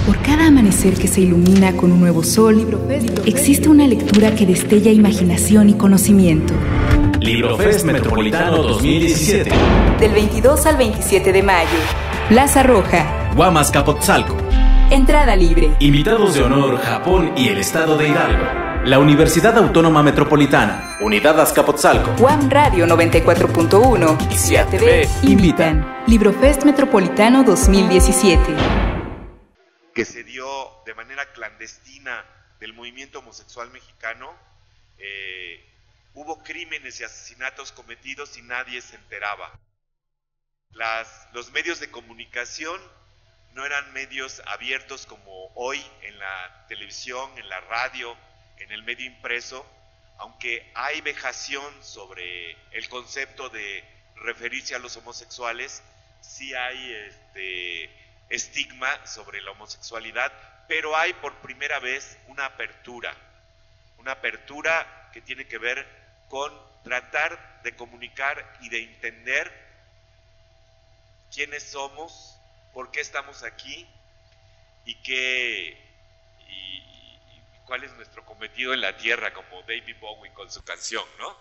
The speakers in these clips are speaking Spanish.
Por cada amanecer que se ilumina con un nuevo sol, existe una lectura que destella imaginación y conocimiento. Librofest Metropolitano 2017. Del 22 al 27 de mayo. Plaza Roja. Huamascapotzalco. Entrada libre. Invitados de honor Japón y el estado de Hidalgo. La Universidad Autónoma Metropolitana. Unidad Azcapotzalco. Guam Radio 94.1 y Ciudad TV invitan. Librofest Metropolitano 2017. Que se dio de manera clandestina del movimiento homosexual mexicano, hubo crímenes y asesinatos cometidos y nadie se enteraba. Los medios de comunicación no eran medios abiertos como hoy en la televisión, en la radio, en el medio impreso, aunque hay vejación sobre el concepto de referirse a los homosexuales, sí hay estigma sobre la homosexualidad, pero hay por primera vez una apertura que tiene que ver con tratar de comunicar y de entender quiénes somos, por qué estamos aquí y cuál es nuestro cometido en la tierra, como David Bowie con su canción, ¿no?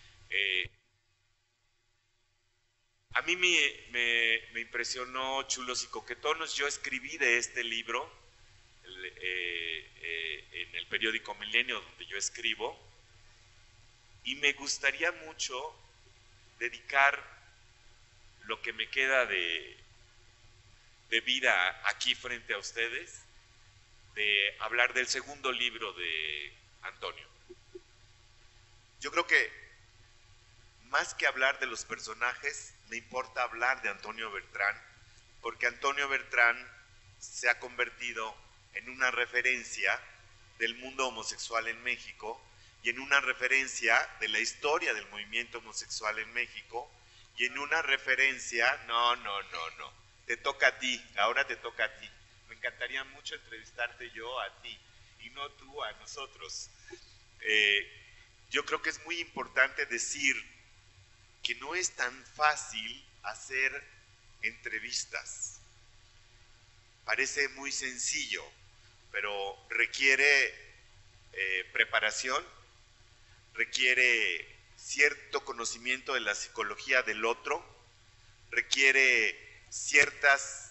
A mí me impresionó Chulos y Coquetonos. Yo escribí de este libro en el periódico Milenio, donde yo escribo, y me gustaría mucho dedicar lo que me queda de vida aquí frente a ustedes, de hablar del segundo libro de Antonio. Yo creo que más que hablar de los personajes, me importa hablar de Antonio Bertrán, porque Antonio Bertrán se ha convertido en una referencia del mundo homosexual en México y en una referencia de la historia del movimiento homosexual en México y en una referencia, no, te toca a ti, ahora te toca a ti. Me encantaría mucho entrevistarte yo a ti y no tú a nosotros. Yo creo que es muy importante decir que no es tan fácil hacer entrevistas. Parece muy sencillo, pero requiere preparación, requiere cierto conocimiento de la psicología del otro, requiere ciertas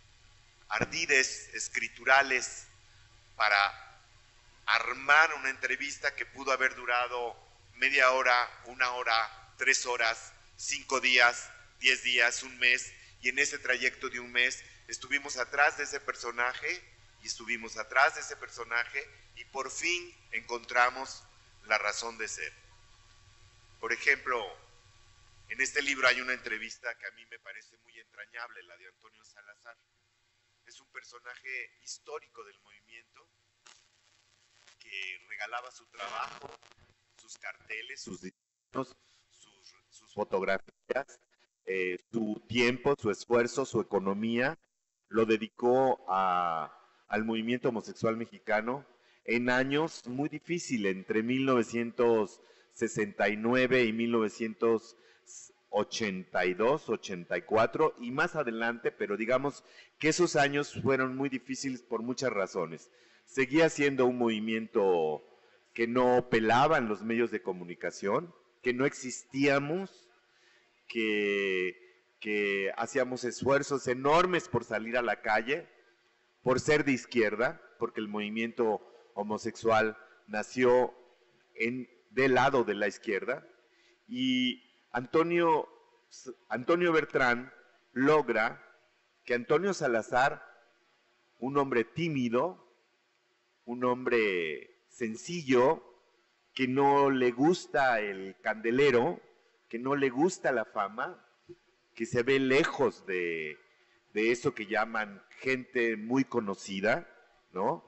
ardides escriturales para armar una entrevista que pudo haber durado media hora, 1 hora, 3 horas, 5 días, 10 días, un mes, y en ese trayecto de un mes estuvimos atrás de ese personaje y estuvimos atrás de ese personaje y por fin encontramos la razón de ser. Por ejemplo, en este libro hay una entrevista que a mí me parece muy entrañable, la de Antonio Salazar. Es un personaje histórico del movimiento que regalaba su trabajo, sus carteles, sus diseños, sus fotografías, su tiempo, su esfuerzo, su economía, lo dedicó al movimiento homosexual mexicano en años muy difíciles, entre 1969 y 1982, 84 y más adelante, pero digamos que esos años fueron muy difíciles por muchas razones. Seguía siendo un movimiento que no pelaban los medios de comunicación, que no existíamos, que hacíamos esfuerzos enormes por salir a la calle, por ser de izquierda, porque el movimiento homosexual nació del lado de la izquierda, y Antonio Bertrán logra que Antonio Salazar, un hombre tímido, un hombre sencillo, que no le gusta el candelero, que no le gusta la fama, que se ve lejos de eso que llaman gente muy conocida, ¿no?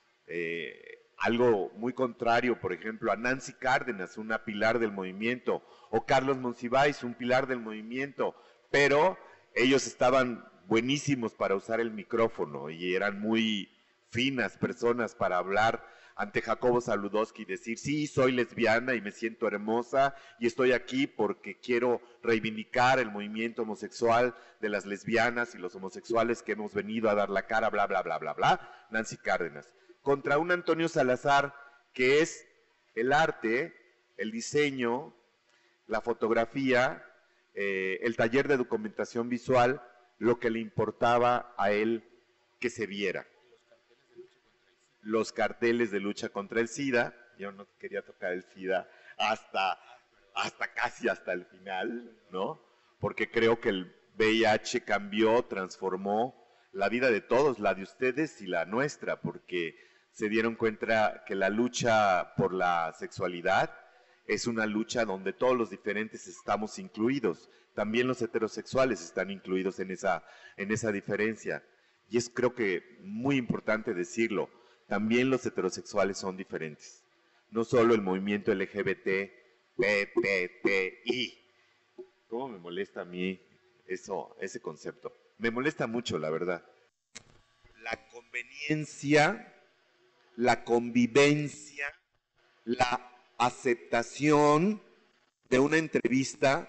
Algo muy contrario, por ejemplo, a Nancy Cárdenas, una pilar del movimiento, o Carlos Monsiváis, un pilar del movimiento, pero ellos estaban buenísimos para usar el micrófono y eran muy finas personas para hablar ante Jacobo Zabludovsky y decir, sí, soy lesbiana y me siento hermosa y estoy aquí porque quiero reivindicar el movimiento homosexual de las lesbianas y los homosexuales que hemos venido a dar la cara, bla, bla, bla, bla, bla, Nancy Cárdenas. Contra un Antonio Salazar que es el arte, el diseño, la fotografía, el taller de documentación visual, lo que le importaba a él que se viera. Los carteles de lucha contra el SIDA, yo no quería tocar el SIDA hasta casi hasta el final, ¿no? Porque creo que el VIH cambió, transformó la vida de todos, la de ustedes y la nuestra, porque se dieron cuenta que la lucha por la sexualidad es una lucha donde todos los diferentes estamos incluidos. También los heterosexuales están incluidos en esa diferencia. Y es creo que muy importante decirlo. También los heterosexuales son diferentes. No solo el movimiento LGBT, PPPI. ¿Cómo me molesta a mí ese concepto? Me molesta mucho, la verdad. La conveniencia, la convivencia, la aceptación de una entrevista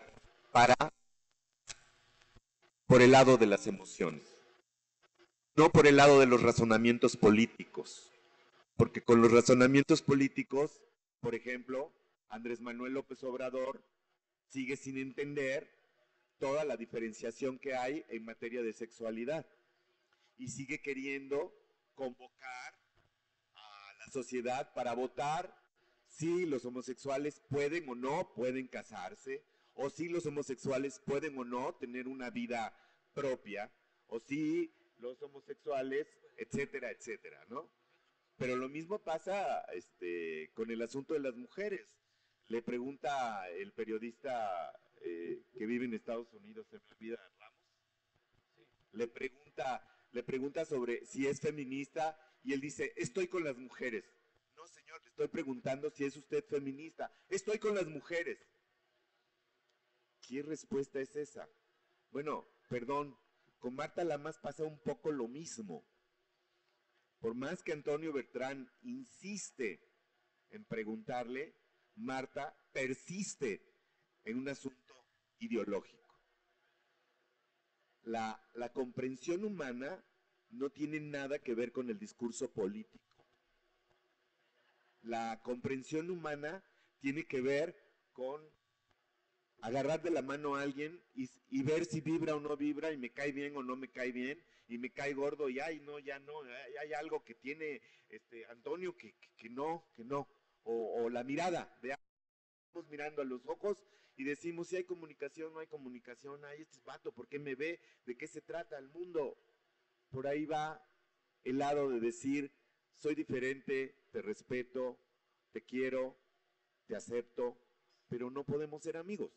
por el lado de las emociones, no por el lado de los razonamientos políticos, porque con los razonamientos políticos, por ejemplo, Andrés Manuel López Obrador sigue sin entender toda la diferenciación que hay en materia de sexualidad y sigue queriendo convocar a la sociedad para votar si los homosexuales pueden o no pueden casarse, o si los homosexuales pueden o no tener una vida propia, o si los homosexuales, etcétera, etcétera, ¿no? Pero lo mismo pasa con el asunto de las mujeres. Le pregunta el periodista que vive en Estados Unidos, se me olvida, Ramos, le pregunta sobre si es feminista y él dice, estoy con las mujeres. No, señor, le estoy preguntando si es usted feminista. Estoy con las mujeres. ¿Qué respuesta es esa? Bueno, perdón, con Marta Lamas pasa un poco lo mismo. Por más que Antonio Bertrán insiste en preguntarle, Marta persiste en un asunto ideológico. La comprensión humana no tiene nada que ver con el discurso político. La comprensión humana tiene que ver con agarrar de la mano a alguien y ver si vibra o no vibra, y me cae bien o no me cae bien, y me cae gordo, y ay, no, ya no, hay algo que tiene Antonio que no, o la mirada, estamos mirando a los ojos y decimos si hay comunicación, no hay comunicación, ay, este es vato, ¿por qué me ve? ¿De qué se trata el mundo? Por ahí va el lado de decir, soy diferente, te respeto, te quiero, te acepto, pero no podemos ser amigos.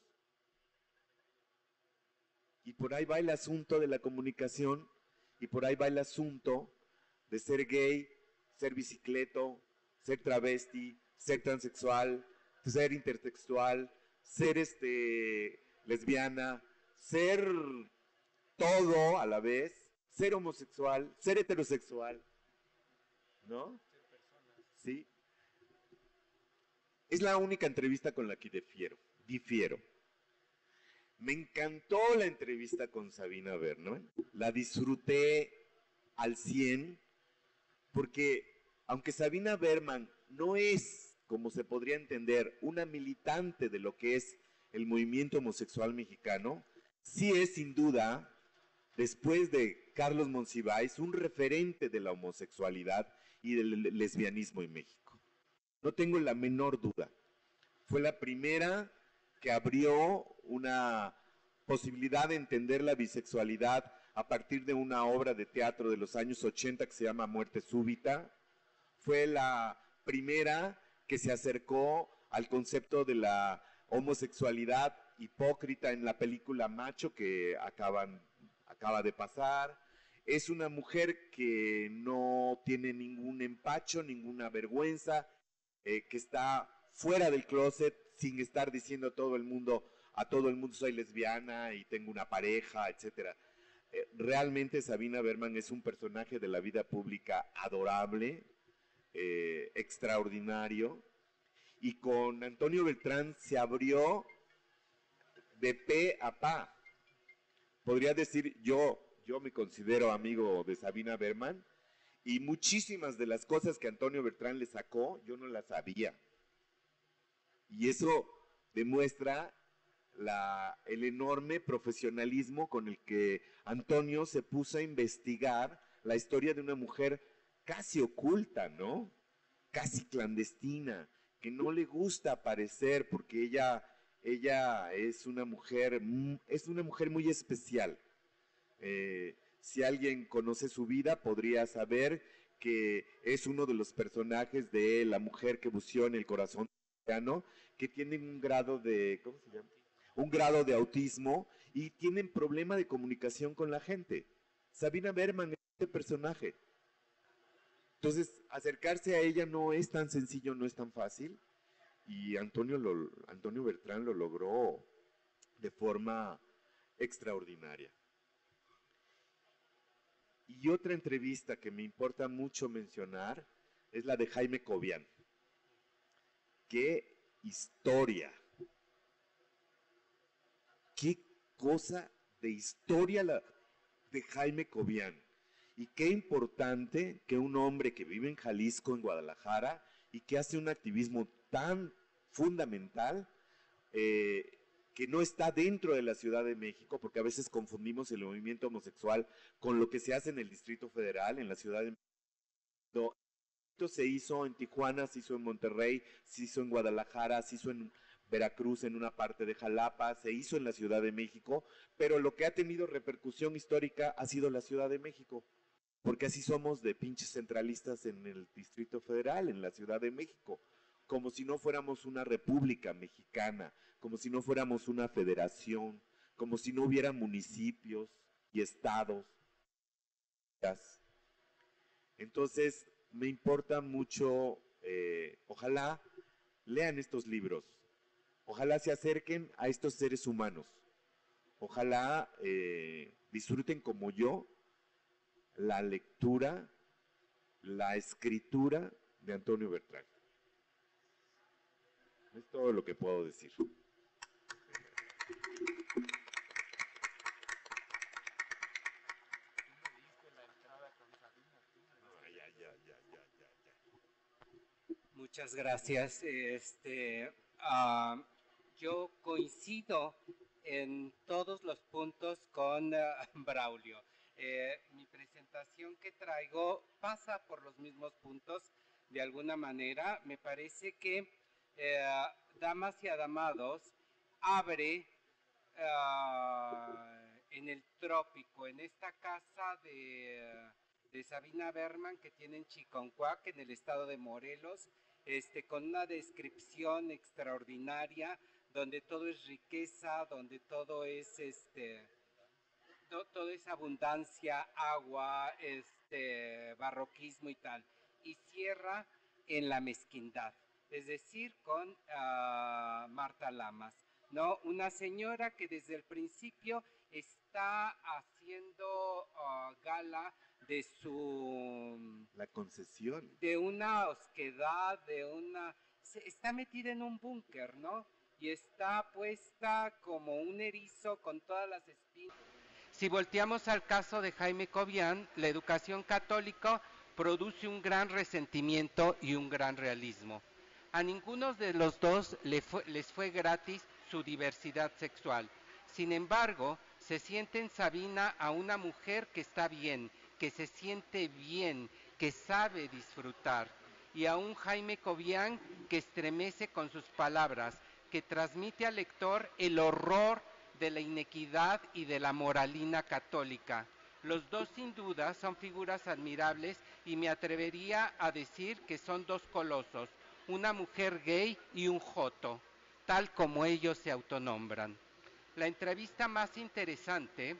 Y por ahí va el asunto de la comunicación, y por ahí va el asunto de ser gay, ser bicicleto, ser travesti, ser transexual, ser intertextual, ser lesbiana, ser todo a la vez, ser homosexual, ser heterosexual, ¿no? Sí. Es la única entrevista con la que difiero. Me encantó la entrevista con Sabina Berman, la disfruté al 100, porque aunque Sabina Berman no es, como se podría entender, una militante de lo que es el movimiento homosexual mexicano, sí es sin duda, después de Carlos Monsiváis, un referente de la homosexualidad y del lesbianismo en México. No tengo la menor duda. Fue la primera que abrió una posibilidad de entender la bisexualidad a partir de una obra de teatro de los años 80 que se llama Muerte Súbita. Fue la primera que se acercó al concepto de la homosexualidad hipócrita en la película Macho que acaba de pasar. Es una mujer que no tiene ningún empacho, ninguna vergüenza, que está fuera del closet sin estar diciendo a todo el mundo soy lesbiana y tengo una pareja, etcétera. Realmente Sabina Berman es un personaje de la vida pública adorable, extraordinario, y con Antonio Beltrán se abrió de pe a pa. Podría decir, yo me considero amigo de Sabina Berman, y muchísimas de las cosas que Antonio Beltrán le sacó, yo no las sabía. Y eso demuestra el enorme profesionalismo con el que Antonio se puso a investigar la historia de una mujer casi oculta, ¿no? Casi clandestina, que no le gusta aparecer porque ella es una mujer muy especial. Si alguien conoce su vida, podría saber que es uno de los personajes de La mujer que buceó en el corazón mexicano, que tienen un grado de, ¿cómo se llama? Un grado de autismo y tienen problema de comunicación con la gente. Sabina Berman es este personaje. Entonces, acercarse a ella no es tan sencillo, no es tan fácil. Y Antonio Beltrán lo logró de forma extraordinaria. Y otra entrevista que me importa mucho mencionar es la de Jaime Cobian. ¡Qué historia! ¡Qué cosa de historia la de Jaime Cobian! Y qué importante que un hombre que vive en Jalisco, en Guadalajara, y que hace un activismo tan fundamental, que no está dentro de la Ciudad de México, porque a veces confundimos el movimiento homosexual con lo que se hace en el Distrito Federal, en la Ciudad de México. Esto se hizo en Tijuana, se hizo en Monterrey, se hizo en Guadalajara, se hizo en Veracruz, en una parte de Jalapa, se hizo en la Ciudad de México, pero lo que ha tenido repercusión histórica ha sido la Ciudad de México, porque así somos de pinches centralistas en el Distrito Federal, en la Ciudad de México, como si no fuéramos una república mexicana, como si no fuéramos una federación, como si no hubiera municipios y estados. Entonces, me importa mucho, ojalá lean estos libros, ojalá se acerquen a estos seres humanos, ojalá disfruten como yo la lectura, la escritura de Antonio Beltrán. Es todo lo que puedo decir. Muchas gracias. Yo coincido en todos los puntos con Braulio. Mi presentación que traigo pasa por los mismos puntos de alguna manera. Me parece que Damas y Adamados abre en el trópico, en esta casa de Sabina Berman que tiene en Chiconcuac, en el estado de Morelos, con una descripción extraordinaria, donde todo es riqueza, donde todo es todo es abundancia, agua, barroquismo y tal. Y cierra en la mezquindad, es decir, con Marta Lamas, ¿no? Una señora que desde el principio está haciendo gala de la concesión, de una osquedad, está metida en un búnker, ¿no? Y está puesta como un erizo con todas las espinas. Si volteamos al caso de Jaime Cobian, la educación católica produce un gran resentimiento y un gran realismo. A ninguno de los dos les fue gratis su diversidad sexual. Sin embargo, se siente en Sabina a una mujer que está bien, que se siente bien, que sabe disfrutar, y a un Jaime Cobian que estremece con sus palabras, que transmite al lector el horror de la inequidad y de la moralina católica. Los dos sin duda son figuras admirables y me atrevería a decir que son dos colosos, una mujer gay y un joto, tal como ellos se autonombran. La entrevista más interesante,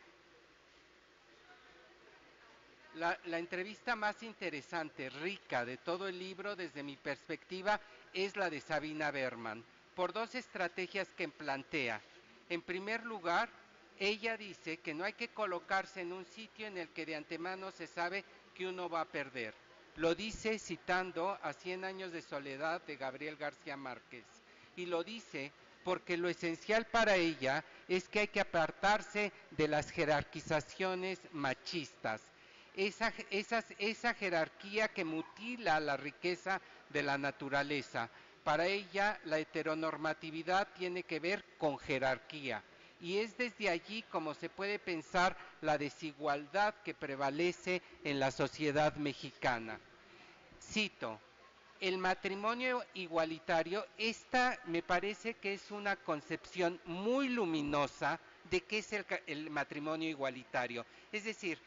rica de todo el libro desde mi perspectiva, es la de Sabina Berman, por dos estrategias que plantea. En primer lugar, ella dice que no hay que colocarse en un sitio en el que de antemano se sabe que uno va a perder. Lo dice citando a 100 años de soledad de Gabriel García Márquez. Y lo dice porque lo esencial para ella es que hay que apartarse de las jerarquizaciones machistas. Esa jerarquía que mutila la riqueza de la naturaleza. Para ella la heteronormatividad tiene que ver con jerarquía. Y es desde allí como se puede pensar la desigualdad que prevalece en la sociedad mexicana. Cito, el matrimonio igualitario, esta me parece que es una concepción muy luminosa de qué es el matrimonio igualitario. Es decir,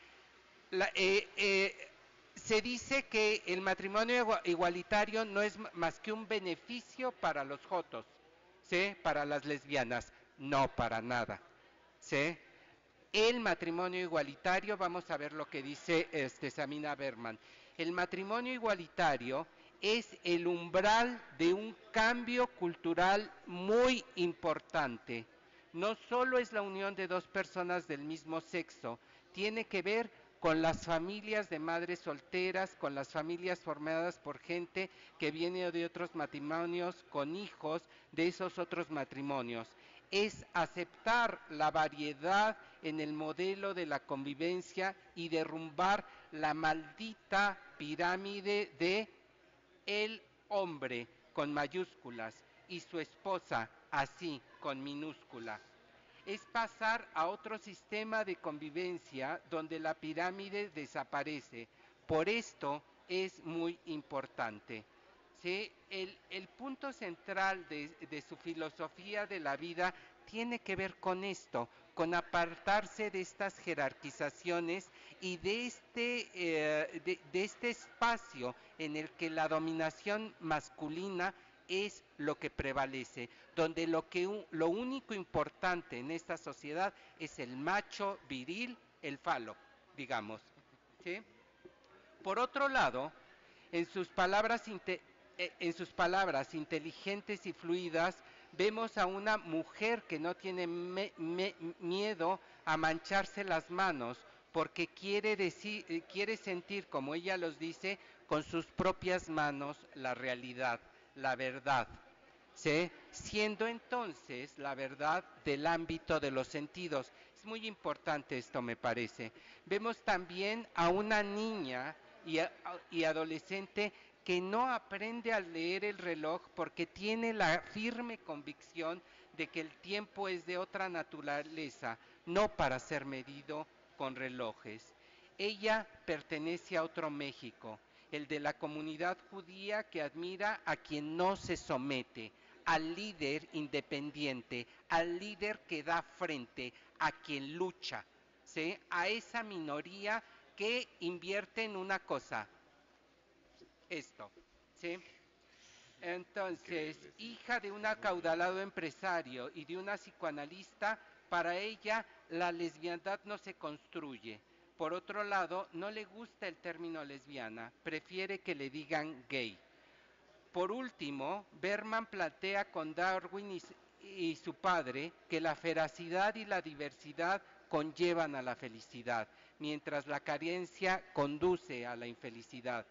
se dice que el matrimonio igualitario no es más que un beneficio para los jotos, ¿sí? Para las lesbianas. No, para nada. ¿Sí? El matrimonio igualitario, vamos a ver lo que dice Samina Berman. El matrimonio igualitario es el umbral de un cambio cultural muy importante. No solo es la unión de dos personas del mismo sexo, tiene que ver con las familias de madres solteras, con las familias formadas por gente que viene de otros matrimonios, con hijos de esos otros matrimonios. Es aceptar la variedad en el modelo de la convivencia y derrumbar la maldita pirámide de el hombre con mayúsculas y su esposa así con minúscula. Es pasar a otro sistema de convivencia donde la pirámide desaparece. Por esto es muy importante. ¿Sí? El punto central de su filosofía de la vida tiene que ver con esto, con apartarse de estas jerarquizaciones y de este espacio en el que la dominación masculina es lo que prevalece, donde lo único importante en esta sociedad es el macho viril, el falo, digamos. ¿Sí? Por otro lado, en sus palabras inteligentes y fluidas, vemos a una mujer que no tiene miedo a mancharse las manos, porque quiere sentir, como ella los dice, con sus propias manos la realidad, la verdad. ¿Sí? Siendo entonces la verdad del ámbito de los sentidos. Es muy importante esto, me parece. Vemos también a una niña y adolescente que no aprende a leer el reloj porque tiene la firme convicción de que el tiempo es de otra naturaleza, no para ser medido con relojes. Ella pertenece a otro México, el de la comunidad judía que admira a quien no se somete, al líder independiente, al líder que da frente, a quien lucha, ¿sí? A esa minoría que invierte en una cosa, esto, ¿sí? Entonces, hija de un acaudalado empresario y de una psicoanalista, para ella la lesbiandad no se construye. Por otro lado, no le gusta el término lesbiana, prefiere que le digan gay. Por último, Berman plantea con Darwin y su padre que la feracidad y la diversidad conllevan a la felicidad, mientras la carencia conduce a la infelicidad.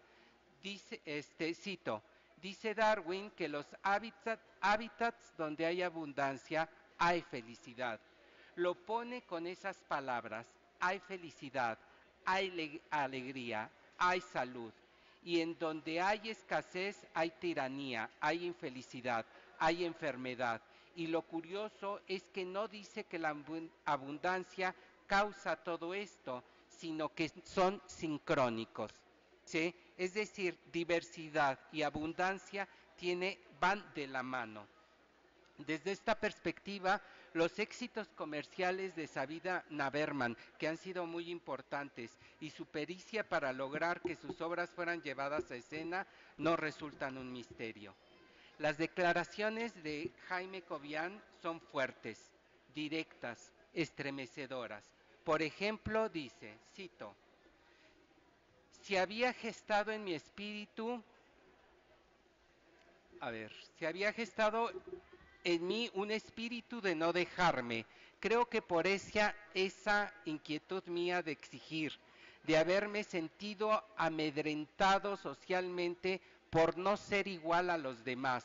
Cito, dice Darwin que los hábitats donde hay abundancia, hay felicidad. Lo pone con esas palabras, hay felicidad, hay alegría, hay salud. Y en donde hay escasez, hay tiranía, hay infelicidad, hay enfermedad. Y lo curioso es que no dice que la abundancia causa todo esto, sino que son sincrónicos. ¿Sí? Es decir, diversidad y abundancia van de la mano. Desde esta perspectiva, los éxitos comerciales de Sabina Berman, que han sido muy importantes, y su pericia para lograr que sus obras fueran llevadas a escena, no resultan un misterio. Las declaraciones de Jaime Cobian son fuertes, directas, estremecedoras. Por ejemplo, dice, cito, se había gestado en mi espíritu en mí un espíritu de no dejarme. Creo que por esa inquietud mía de exigir, de haberme sentido amedrentado socialmente por no ser igual a los demás,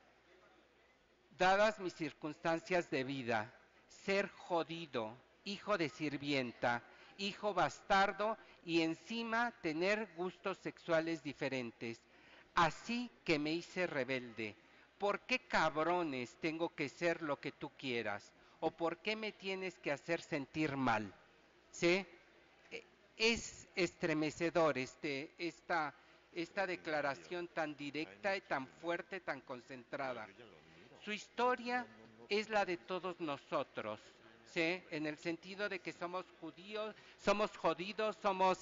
dadas mis circunstancias de vida, ser jodido, hijo de sirvienta, hijo bastardo y encima tener gustos sexuales diferentes. Así que me hice rebelde. ¿Por qué cabrones tengo que ser lo que tú quieras? ¿O por qué me tienes que hacer sentir mal? ¿Sí? Es estremecedor esta declaración tan directa y tan fuerte, tan concentrada. Su historia es la de todos nosotros, ¿sí? En el sentido de que somos judíos, somos jodidos, somos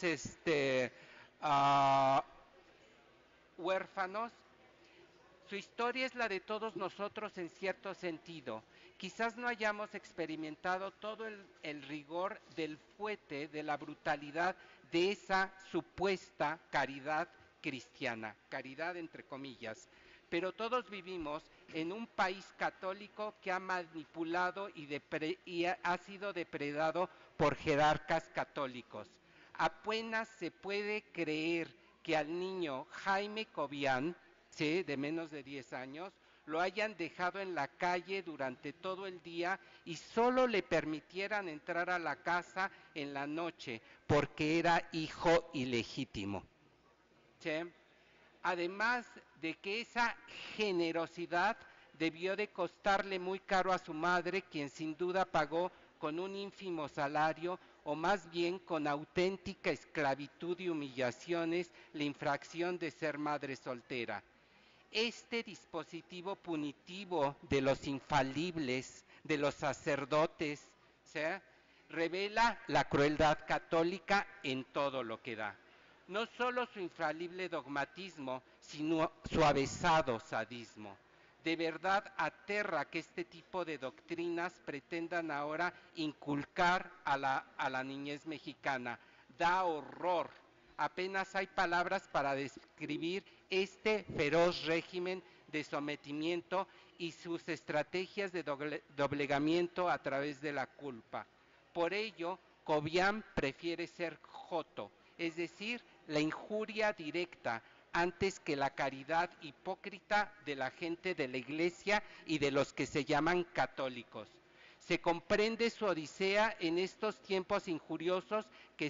huérfanos. Su historia es la de todos nosotros en cierto sentido. Quizás no hayamos experimentado todo el rigor del fuete, de la brutalidad de esa supuesta caridad cristiana, caridad entre comillas. Pero todos vivimos en un país católico que ha manipulado y ha sido depredado por jerarcas católicos. Apenas se puede creer que al niño Jaime Cobian, ¿sí?, de menos de 10 años, lo hayan dejado en la calle durante todo el día y solo le permitieran entrar a la casa en la noche porque era hijo ilegítimo. ¿Sí? Además de que esa generosidad debió de costarle muy caro a su madre, quien sin duda pagó con un ínfimo salario, o más bien con auténtica esclavitud y humillaciones, la infracción de ser madre soltera. Este dispositivo punitivo de los infalibles, de los sacerdotes, ¿sí?, revela la crueldad católica en todo lo que da. No solo su infalible dogmatismo, sino su avesado sadismo. De verdad aterra que este tipo de doctrinas pretendan ahora inculcar a la niñez mexicana. Da horror. Apenas hay palabras para describir este feroz régimen de sometimiento y sus estrategias de doblegamiento a través de la culpa. Por ello, Cobian prefiere ser joto, es decir, la injuria directa, antes que la caridad hipócrita de la gente de la Iglesia y de los que se llaman católicos. Se comprende su odisea en estos tiempos injuriosos de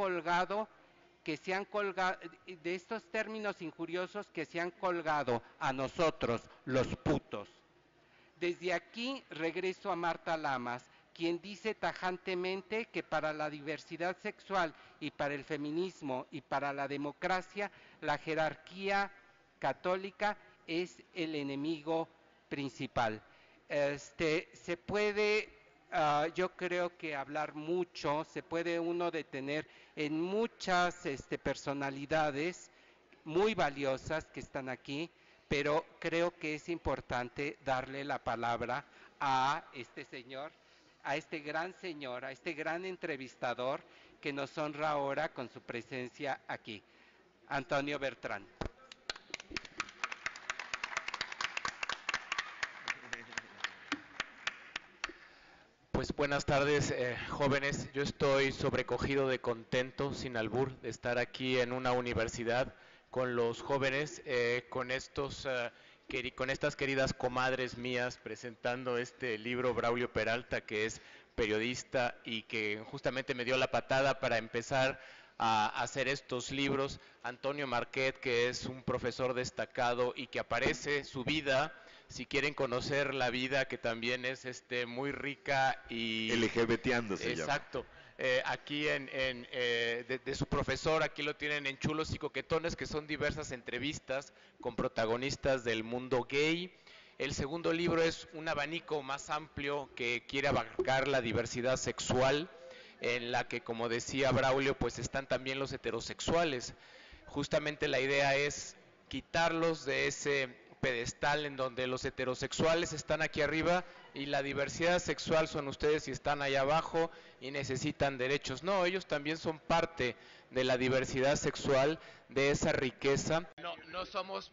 estos términos injuriosos que se han colgado a nosotros, los putos. Desde aquí regreso a Marta Lamas, quien dice tajantemente que para la diversidad sexual y para el feminismo y para la democracia, la jerarquía católica es el enemigo principal. Se puede, yo creo que hablar mucho, se puede uno detener en muchas personalidades muy valiosas que están aquí, pero creo que es importante darle la palabra a este señor, a este gran señor, a este gran entrevistador que nos honra ahora con su presencia aquí, Antonio Bertrán. Pues buenas tardes, jóvenes. Yo estoy sobrecogido de contento, sin albur, de estar aquí en una universidad con los jóvenes, con estas queridas comadres mías, presentando este libro. Braulio Peralta, que es periodista y que justamente me dio la patada para empezar a hacer estos libros. Antonio Marquet, que es un profesor destacado y que aparece su vida, si quieren conocer la vida, que también es muy rica y LGBTiándose. Exacto. Aquí de su profesor, aquí lo tienen en Chulos y Coquetones, que son diversas entrevistas con protagonistas del mundo gay. El segundo libro es un abanico más amplio que quiere abarcar la diversidad sexual, en la que, como decía Braulio, pues están también los heterosexuales. Justamente la idea es quitarlos de ese pedestal en donde los heterosexuales están aquí arriba y la diversidad sexual son ustedes y están allá abajo y necesitan derechos. No, ellos también son parte de la diversidad sexual, de esa riqueza. No somos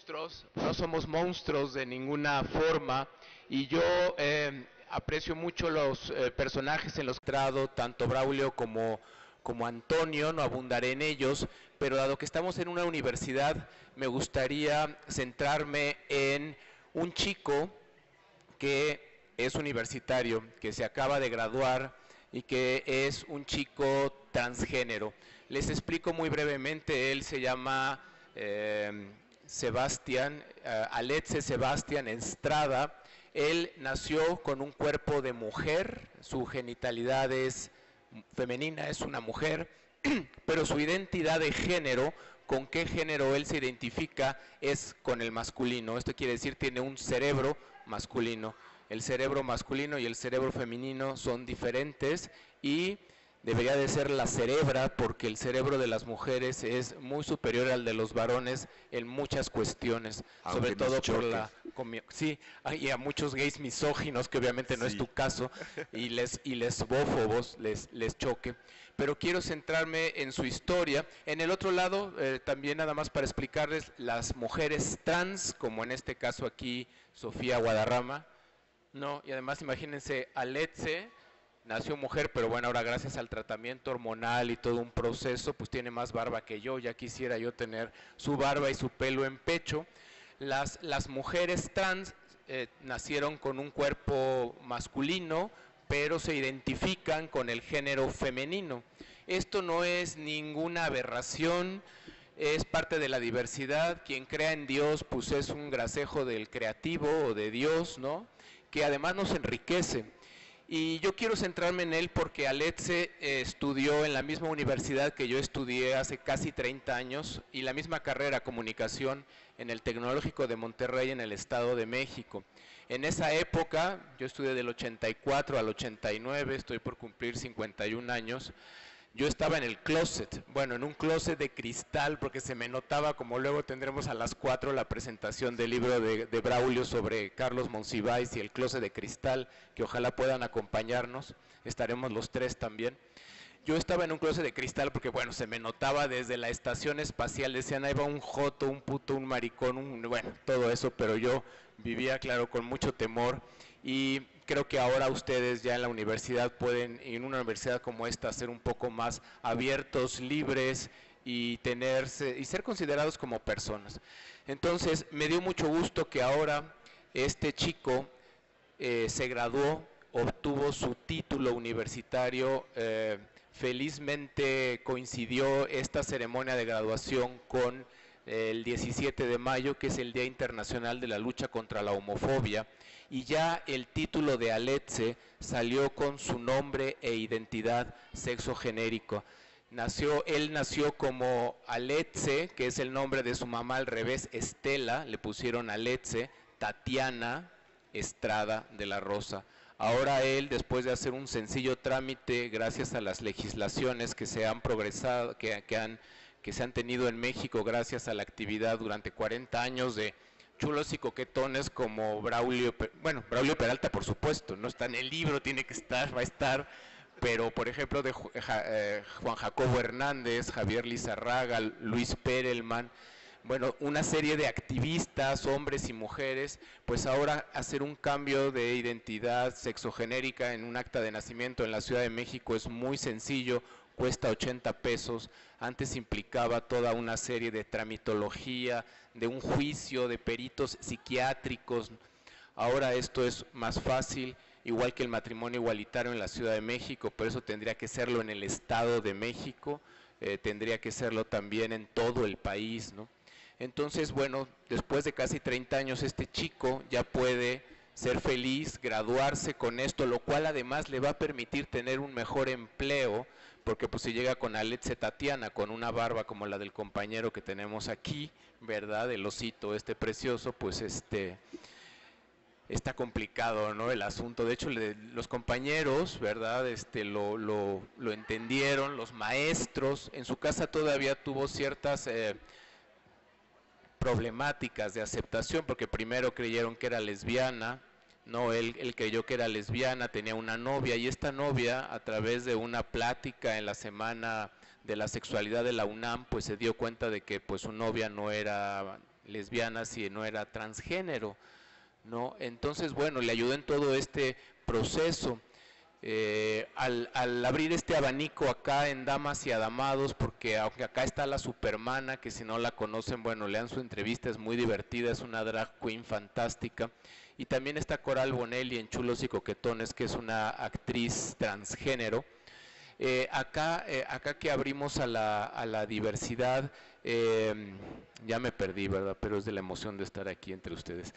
monstruos de ninguna forma, y yo aprecio mucho los personajes en los que he entrado, tanto Braulio como Antonio, no abundaré en ellos, pero dado que estamos en una universidad, me gustaría centrarme en un chico que es universitario, que se acaba de graduar y que es un chico transgénero. Les explico muy brevemente. Él se llama Sebastián, Aletze Sebastián Estrada. Él nació con un cuerpo de mujer, su genitalidad es femenina, es una mujer, pero su identidad de género, con qué género él se identifica, es con el masculino. Esto quiere decir, tiene un cerebro masculino. El cerebro masculino y el cerebro femenino son diferentes, y debería de ser la cerebra, porque el cerebro de las mujeres es muy superior al de los varones en muchas cuestiones, sobre todo por la... Sí, y a muchos gays misóginos, que obviamente no es tu caso, y lesbófobos les choque. Pero quiero centrarme en su historia. En el otro lado, también nada más para explicarles, las mujeres trans, como en este caso aquí Sofía Guadarrama, no, y además imagínense, Aletze nació mujer, pero bueno, ahora gracias al tratamiento hormonal y todo un proceso, pues tiene más barba que yo. Ya quisiera yo tener su barba y su pelo en pecho. Las mujeres trans nacieron con un cuerpo masculino, pero se identifican con el género femenino. Esto no es ninguna aberración, es parte de la diversidad. Quien crea en Dios, pues es un gracejo del creativo o de Dios, ¿no?, que además nos enriquece. Y yo quiero centrarme en él porque Aletze estudió en la misma universidad que yo estudié hace casi 30 años, y la misma carrera, comunicación, en el Tecnológico de Monterrey, en el Estado de México. En esa época, yo estudié del 84 al 89, estoy por cumplir 51 años, yo estaba en el closet, bueno, en un closet de cristal, porque se me notaba, como luego tendremos a las 4 la presentación del libro de Braulio sobre Carlos Monsiváis y el closet de cristal, que ojalá puedan acompañarnos, estaremos los tres también. Yo estaba en un closet de cristal porque, bueno, se me notaba desde la estación espacial, decían, ahí va un joto, un puto, un maricón, bueno, todo eso, pero yo vivía, claro, con mucho temor. Y creo que ahora ustedes ya en la universidad pueden, en una universidad como esta, ser un poco más abiertos, libres y ser considerados como personas. Entonces, me dio mucho gusto que ahora este chico se graduó, obtuvo su título universitario. Felizmente coincidió esta ceremonia de graduación con el 17 de mayo, que es el Día Internacional de la Lucha contra la Homofobia, y ya el título de Aletze salió con su nombre e identidad sexogenérico. Él nació como Aletze, que es el nombre de su mamá al revés, Estela, le pusieron Aletze, Tatiana Estrada de la Rosa. Ahora él, después de hacer un sencillo trámite, gracias a las legislaciones que se han progresado, que se han tenido en México, gracias a la actividad durante 40 años de chulos y coquetones como Braulio Peralta, por supuesto, no está en el libro, tiene que estar, va a estar, pero por ejemplo de Juan Jacobo Hernández, Javier Lizarraga, Luis Perelman, bueno, una serie de activistas, hombres y mujeres, pues ahora hacer un cambio de identidad sexogenérica en un acta de nacimiento en la Ciudad de México es muy sencillo, cuesta 80 pesos, antes implicaba toda una serie de tramitología, de un juicio, de peritos psiquiátricos. Ahora esto es más fácil, igual que el matrimonio igualitario en la Ciudad de México, por eso tendría que serlo en el Estado de México, tendría que serlo también en todo el país, ¿no? Entonces, bueno, después de casi 30 años este chico ya puede ser feliz, graduarse con esto, lo cual además le va a permitir tener un mejor empleo, porque pues si llega con Aletze Tatiana, con una barba como la del compañero que tenemos aquí, ¿verdad?, el osito precioso, pues está complicado, ¿no?, el asunto. De hecho, los compañeros, ¿verdad?, lo entendieron, los maestros. En su casa todavía tuvo ciertas problemáticas de aceptación, porque primero creyeron que era lesbiana, ¿no? Él creyó que era lesbiana, tenía una novia, y esta novia, a través de una plática en la semana de la sexualidad de la UNAM, pues se dio cuenta de que pues su novia no era lesbiana, sino era transgénero, ¿no? Entonces, bueno, le ayudó en todo este proceso. Al abrir este abanico acá en Damas y Adamados, porque aunque acá está la Supermana, que si no la conocen, bueno, lean su entrevista, es muy divertida, es una drag queen fantástica, y también está Coral Bonelli en Chulos y Coquetones, que es una actriz transgénero. Acá que abrimos a la diversidad, ya me perdí, ¿verdad? Pero es de la emoción de estar aquí entre ustedes.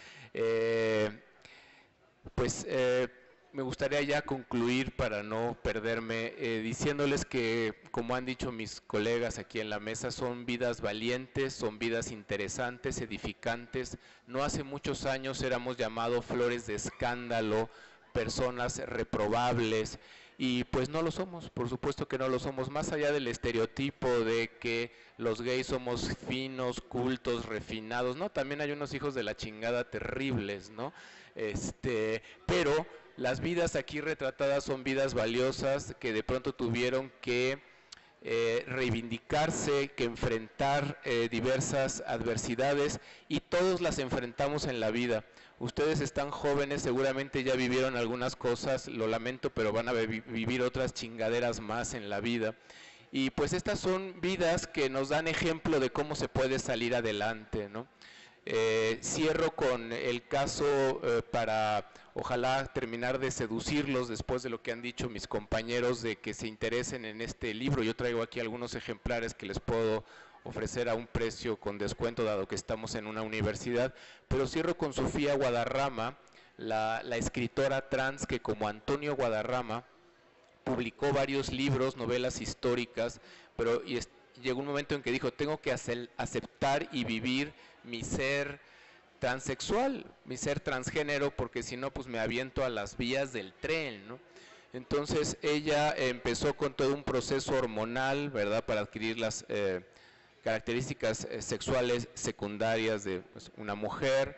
Me gustaría ya concluir para no perderme, diciéndoles que, como han dicho mis colegas aquí en la mesa, son vidas valientes, son vidas interesantes, edificantes. No hace muchos años éramos llamados flores de escándalo, personas reprobables, y pues no lo somos, por supuesto que no lo somos, más allá del estereotipo de que los gays somos finos, cultos, refinados, ¿no? También hay unos hijos de la chingada terribles, ¿no? Pero las vidas aquí retratadas son vidas valiosas que de pronto tuvieron que reivindicarse, que enfrentar diversas adversidades, y todos las enfrentamos en la vida. Ustedes están jóvenes, seguramente ya vivieron algunas cosas, lo lamento, pero van a vivir otras chingaderas más en la vida. Y pues estas son vidas que nos dan ejemplo de cómo se puede salir adelante, ¿no? Cierro con el caso para ojalá terminar de seducirlos después de lo que han dicho mis compañeros de que se interesen en este libro. Yo traigo aquí algunos ejemplares que les puedo ofrecer a un precio con descuento dado que estamos en una universidad, pero cierro con Sofía Guadarrama, la escritora trans que, como Antonio Guadarrama, publicó varios libros, novelas históricas, pero llegó un momento en que dijo, tengo que aceptar y vivir mi ser transexual, mi ser transgénero, porque si no, pues me aviento a las vías del tren, ¿no? Entonces ella empezó con todo un proceso hormonal, ¿verdad?, para adquirir las características sexuales secundarias de pues, una mujer,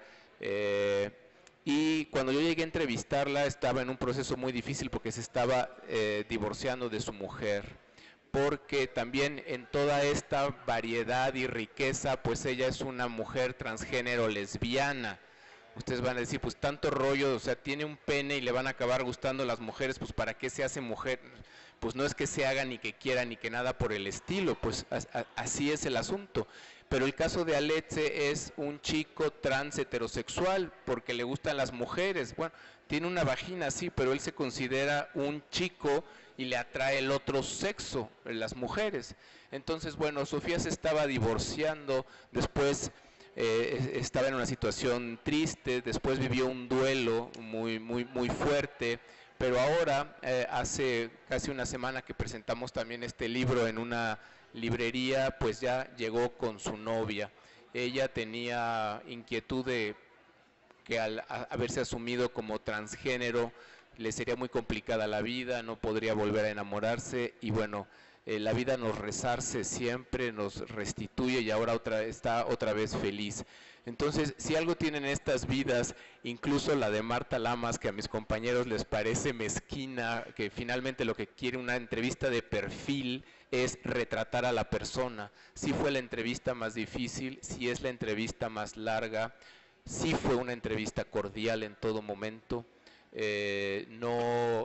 y cuando yo llegué a entrevistarla estaba en un proceso muy difícil porque se estaba divorciando de su mujer, porque también en toda esta variedad y riqueza, pues ella es una mujer transgénero lesbiana. Ustedes van a decir, pues tanto rollo, o sea, tiene un pene y le van a acabar gustando las mujeres, pues ¿para qué se hace mujer? Pues no es que se haga ni que quiera ni que nada por el estilo, pues así es el asunto. Pero el caso de Aletze es un chico trans heterosexual porque le gustan las mujeres. Bueno, tiene una vagina, sí, pero él se considera un chico y le atrae el otro sexo, las mujeres. Entonces, bueno, Sofía se estaba divorciando, después estaba en una situación triste, después vivió un duelo muy fuerte, pero ahora, hace casi una semana que presentamos también este libro en una librería, pues ya llegó con su novia. Ella tenía inquietud de que al haberse asumido como transgénero le sería muy complicada la vida, no podría volver a enamorarse, y bueno, la vida nos resarce siempre, nos restituye, y ahora está otra vez feliz. Entonces, si algo tienen estas vidas, incluso la de Marta Lamas, que a mis compañeros les parece mezquina, que finalmente lo que quiere una entrevista de perfil es retratar a la persona. Sí fue la entrevista más difícil, sí es la entrevista más larga, sí fue una entrevista cordial en todo momento, no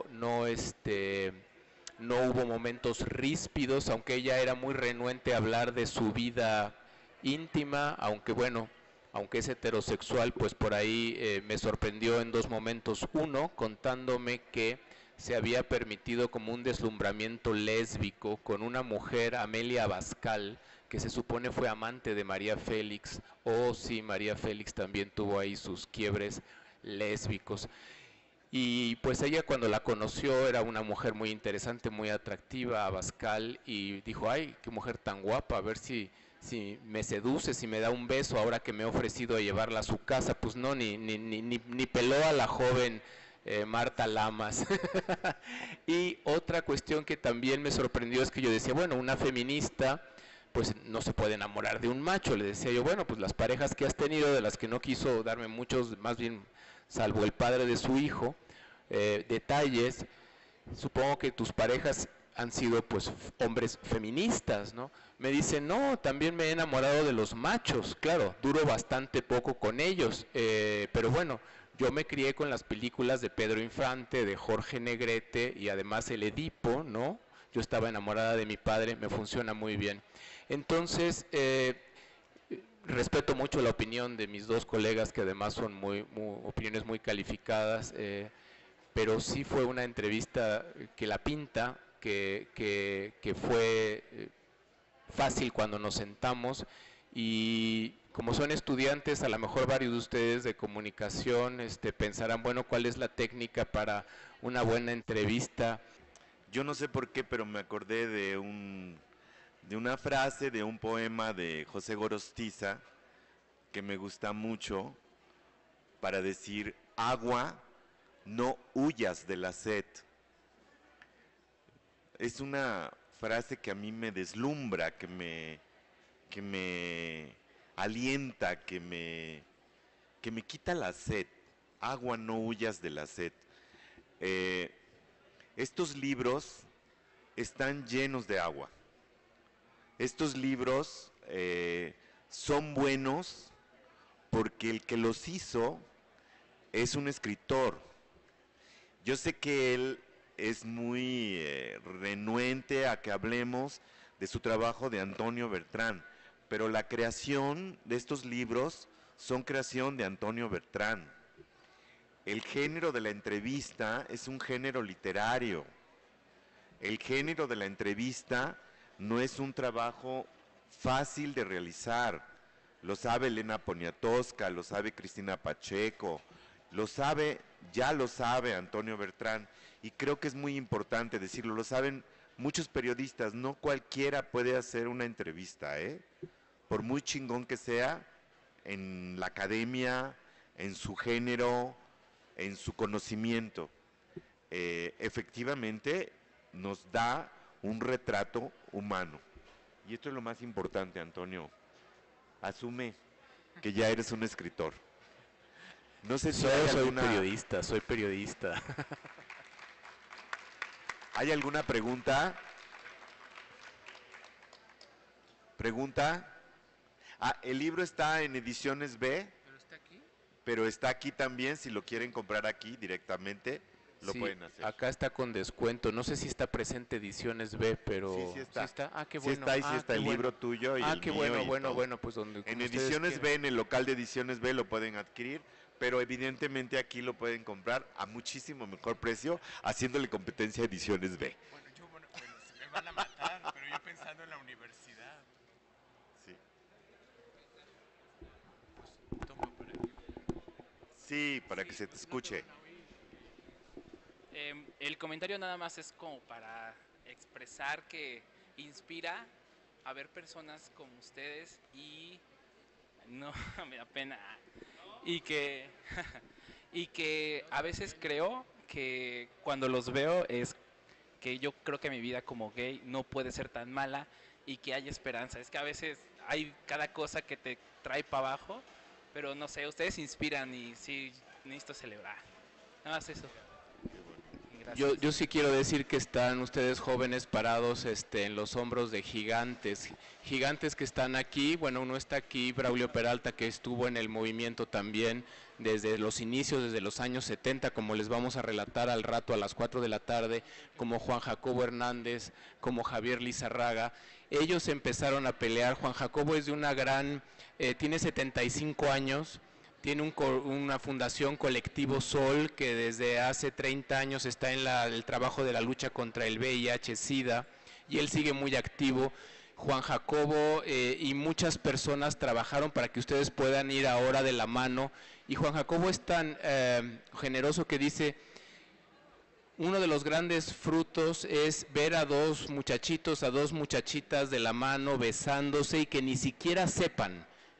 hubo momentos ríspidos, aunque ella era muy renuente a hablar de su vida íntima, aunque bueno, aunque es heterosexual, pues por ahí me sorprendió en dos momentos. Uno, contándome que se había permitido como un deslumbramiento lésbico con una mujer, Amelia Abascal, que se supone fue amante de María Félix. Sí, María Félix también tuvo ahí sus quiebres lésbicos. Y pues ella, cuando la conoció, era una mujer muy interesante, muy atractiva, Abascal, y dijo, ay, qué mujer tan guapa, a ver si me seduce, si me da un beso, ahora que me he ofrecido a llevarla a su casa. Pues no, ni peló a la joven Marta Lamas. Y otra cuestión que también me sorprendió es que yo decía, bueno, una feminista, pues no se puede enamorar de un macho. Le decía yo, bueno, pues las parejas que has tenido, de las que no quiso darme muchos, más bien salvo el padre de su hijo, detalles, supongo que tus parejas han sido pues hombres feministas, ¿no? Me dice, no, también me he enamorado de los machos, claro, duro bastante poco con ellos, pero bueno, yo me crié con las películas de Pedro Infante, de Jorge Negrete y además el Edipo, ¿no? Yo estaba enamorada de mi padre, me funciona muy bien. Entonces, respeto mucho la opinión de mis dos colegas, que además son opiniones muy calificadas, pero sí fue una entrevista que la pinta, que fue fácil cuando nos sentamos, y como son estudiantes, a lo mejor varios de ustedes de comunicación pensarán, bueno, ¿cuál es la técnica para una buena entrevista? Yo no sé por qué, pero me acordé de una frase de un poema de José Gorostiza que me gusta mucho, para decir: agua, no huyas de la sed. Es una frase que a mí me deslumbra, que me alienta, que me quita la sed. Agua, no huyas de la sed. Estos libros están llenos de agua. Estos libros son buenos porque el que los hizo es un escritor. Yo sé que él es muy renuente a que hablemos de su trabajo de Antonio Bertrán, pero la creación de estos libros son creación de Antonio Bertrán. El género de la entrevista es un género literario. El género de la entrevista no es un trabajo fácil de realizar. Lo sabe Elena Poniatowska, lo sabe Cristina Pacheco, ya lo sabe Antonio Bertrán, y creo que es muy importante decirlo, lo saben muchos periodistas, no cualquiera puede hacer una entrevista, por muy chingón que sea, en la academia, en su género, en su conocimiento. Efectivamente nos da un retrato humano, y esto es lo más importante, Antonio. Asume que ya eres un escritor. No sé si soy periodista. ¿Hay alguna pregunta? ¿Pregunta? El libro está en Ediciones B. ¿Pero está aquí? Pero está aquí también, si lo quieren comprar aquí directamente, lo pueden hacer. Acá está con descuento. No sé si está presente Ediciones B, pero... Sí está. ¿Sí está? Ah, qué bueno. Sí está, ahí sí está el libro tuyo y el qué mío. Bueno, pues donde en Ediciones B, en el local de Ediciones B lo pueden adquirir, pero evidentemente aquí lo pueden comprar a muchísimo mejor precio, haciéndole competencia a Ediciones B. Bueno, me van a matar, pero yo pensando en la universidad. Sí. Pues toma para aquí. Sí, para que se te escuche. El comentario nada más es como para expresar que inspira a ver personas como ustedes y no me da pena y que a veces creo que cuando los veo es que yo creo que mi vida como gay no puede ser tan mala y que hay esperanza. Es que a veces hay cada cosa que te trae para abajo, pero no sé, ustedes inspiran y sí necesito celebrar. Nada más eso. Yo sí quiero decir que están ustedes jóvenes parados en los hombros de gigantes que están aquí. Bueno, uno está aquí, Braulio Peralta, que estuvo en el movimiento también desde los inicios, desde los años 70, como les vamos a relatar al rato a las 4 de la tarde, como Juan Jacobo Hernández, como Javier Lizarraga. Ellos empezaron a pelear. Juan Jacobo es de una tiene 75 años, tiene una fundación, Colectivo Sol, que desde hace 30 años está en el trabajo de la lucha contra el VIH-Sida, y él sigue muy activo. Juan Jacobo y muchas personas trabajaron para que ustedes puedan ir ahora de la mano, y Juan Jacobo es tan generoso que dice: uno de los grandes frutos es ver a dos muchachitos, a dos muchachitas de la mano besándose y que ni siquiera sepan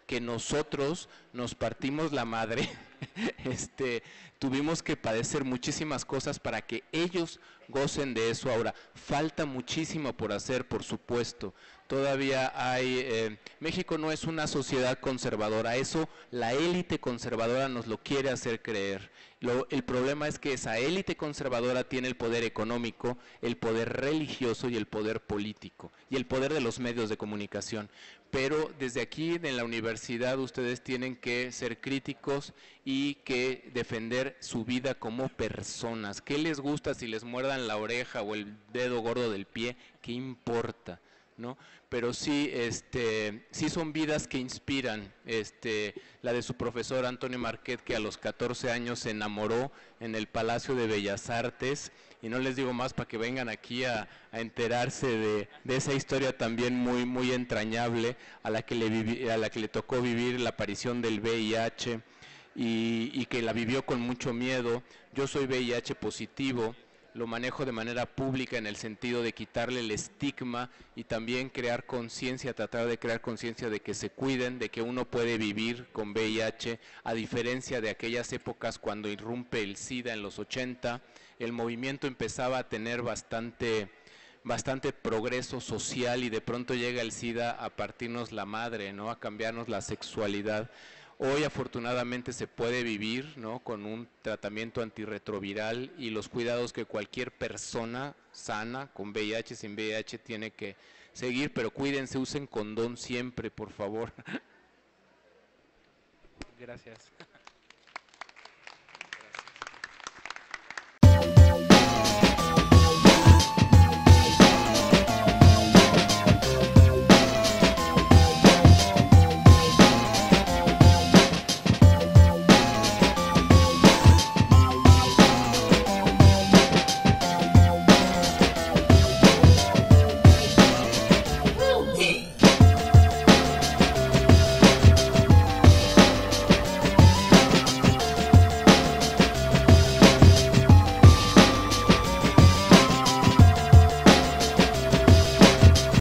que nosotros nos partimos la madre, tuvimos que padecer muchísimas cosas para que ellos gocen de eso. Ahora, falta muchísimo por hacer, por supuesto. Todavía hay, México no es una sociedad conservadora, eso la élite conservadora nos lo quiere hacer creer. El problema es que esa élite conservadora tiene el poder económico, el poder religioso y el poder político, y el poder de los medios de comunicación. Pero desde aquí en la universidad ustedes tienen que ser críticos y que defender su vida como personas. ¿Qué les gusta si les muerdan la oreja o el dedo gordo del pie? ¿Qué importa? ¿No? Pero sí, sí son vidas que inspiran. La de su profesor Antonio Marquet, que a los 14 años se enamoró en el Palacio de Bellas Artes, y no les digo más para que vengan aquí a enterarse de esa historia también muy entrañable, a la que le tocó vivir la aparición del VIH y que la vivió con mucho miedo. Yo soy VIH positivo, lo manejo de manera pública en el sentido de quitarle el estigma y también crear conciencia, tratar de crear conciencia de que se cuiden, de que uno puede vivir con VIH, a diferencia de aquellas épocas cuando irrumpe el SIDA en los 80, el movimiento empezaba a tener bastante progreso social y de pronto llega el SIDA a partirnos la madre, ¿no? A cambiarnos la sexualidad. Hoy afortunadamente se puede vivir, ¿no?, con un tratamiento antirretroviral y los cuidados que cualquier persona sana, con VIH, sin VIH, tiene que seguir, pero cuídense, usen condón siempre, por favor. Gracias.